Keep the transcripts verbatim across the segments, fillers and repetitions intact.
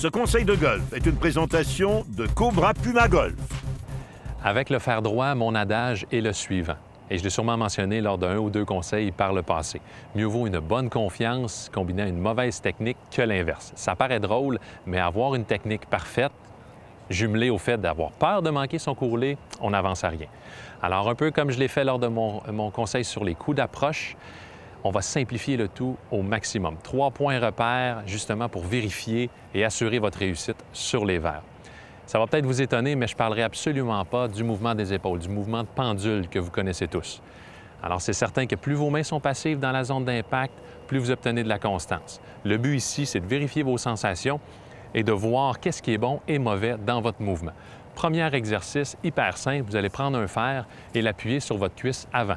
Ce conseil de golf est une présentation de Cobra Puma Golf. Avec le fer droit, mon adage est le suivant. Et je l'ai sûrement mentionné lors d'un ou deux conseils par le passé. Mieux vaut une bonne confiance combinée à une mauvaise technique que l'inverse. Ça paraît drôle, mais avoir une technique parfaite, jumelée au fait d'avoir peur de manquer son coup roulé, on n'avance à rien. Alors, un peu comme je l'ai fait lors de mon, mon conseil sur les coups d'approche, on va simplifier le tout au maximum. Trois points repères, justement, pour vérifier et assurer votre réussite sur les verres. Ça va peut-être vous étonner, mais je ne parlerai absolument pas du mouvement des épaules, du mouvement de pendule que vous connaissez tous. Alors, c'est certain que plus vos mains sont passives dans la zone d'impact, plus vous obtenez de la constance. Le but ici, c'est de vérifier vos sensations et de voir qu'est-ce qui est bon et mauvais dans votre mouvement. Premier exercice, hyper simple, vous allez prendre un fer et l'appuyer sur votre cuisse avant.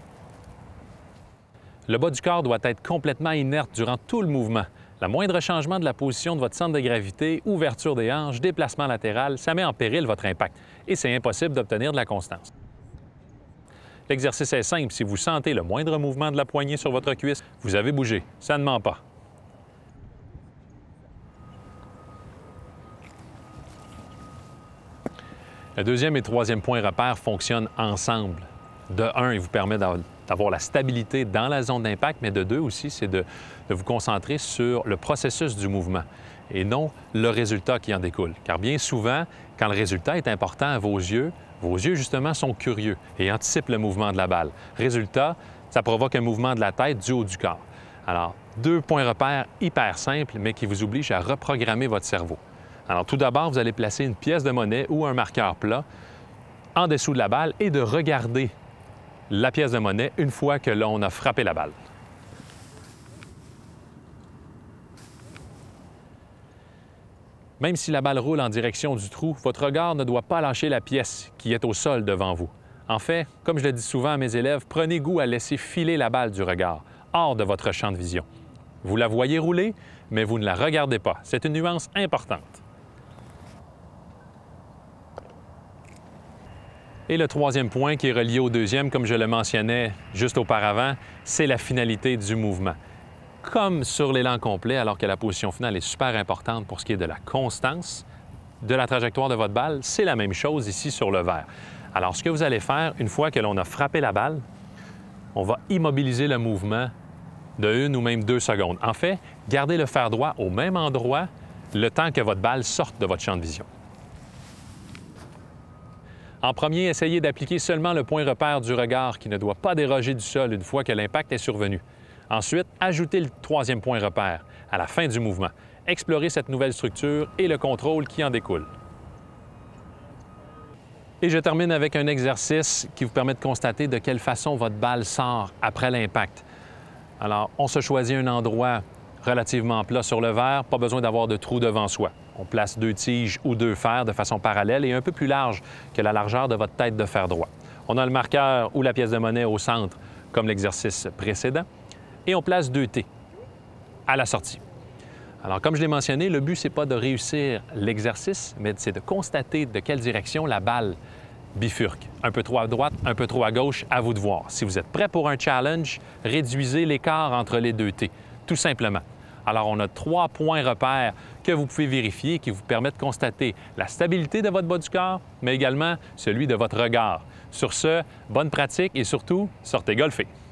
Le bas du corps doit être complètement inerte durant tout le mouvement. Le moindre changement de la position de votre centre de gravité, ouverture des hanches, déplacement latéral, ça met en péril votre impact et c'est impossible d'obtenir de la constance. L'exercice est simple. Si vous sentez le moindre mouvement de la poignée sur votre cuisse, vous avez bougé. Ça ne ment pas. Le deuxième et troisième point repère fonctionnent ensemble. De un, il vous permet d'avoir la stabilité dans la zone d'impact, mais de deux aussi, c'est de, de vous concentrer sur le processus du mouvement et non le résultat qui en découle. Car bien souvent, quand le résultat est important à vos yeux, vos yeux, justement, sont curieux et anticipent le mouvement de la balle. Résultat, ça provoque un mouvement de la tête du haut du corps. Alors, deux points repères hyper simples, mais qui vous obligent à reprogrammer votre cerveau. Alors, tout d'abord, vous allez placer une pièce de monnaie ou un marqueur plat en dessous de la balle et de regarder la pièce de monnaie une fois que l'on a frappé la balle. Même si la balle roule en direction du trou, votre regard ne doit pas lâcher la pièce qui est au sol devant vous. En fait, comme je le dis souvent à mes élèves, prenez goût à laisser filer la balle du regard, hors de votre champ de vision. Vous la voyez rouler, mais vous ne la regardez pas. C'est une nuance importante. Et le troisième point qui est relié au deuxième, comme je le mentionnais juste auparavant, c'est la finalité du mouvement. Comme sur l'élan complet, alors que la position finale est super importante pour ce qui est de la constance de la trajectoire de votre balle, c'est la même chose ici sur le verre. Alors, ce que vous allez faire, une fois que l'on a frappé la balle, on va immobiliser le mouvement de une ou même deux secondes. En fait, gardez le fer droit au même endroit le temps que votre balle sorte de votre champ de vision. En premier, essayez d'appliquer seulement le point repère du regard qui ne doit pas déroger du sol une fois que l'impact est survenu. Ensuite, ajoutez le troisième point repère à la fin du mouvement. Explorez cette nouvelle structure et le contrôle qui en découle. Et je termine avec un exercice qui vous permet de constater de quelle façon votre balle sort après l'impact. Alors, on se choisit un endroit relativement plat sur le verre, pas besoin d'avoir de trou devant soi. On place deux tiges ou deux fers de façon parallèle et un peu plus large que la largeur de votre tête de fer droit. On a le marqueur ou la pièce de monnaie au centre, comme l'exercice précédent, et on place deux T à la sortie. Alors, comme je l'ai mentionné, le but, ce n'est pas de réussir l'exercice, mais c'est de constater de quelle direction la balle bifurque. Un peu trop à droite, un peu trop à gauche, à vous de voir. Si vous êtes prêt pour un challenge, réduisez l'écart entre les deux T, tout simplement. Alors, on a trois points repères que vous pouvez vérifier qui vous permettent de constater la stabilité de votre bas du corps, mais également celui de votre regard. Sur ce, bonne pratique et surtout, sortez golfer.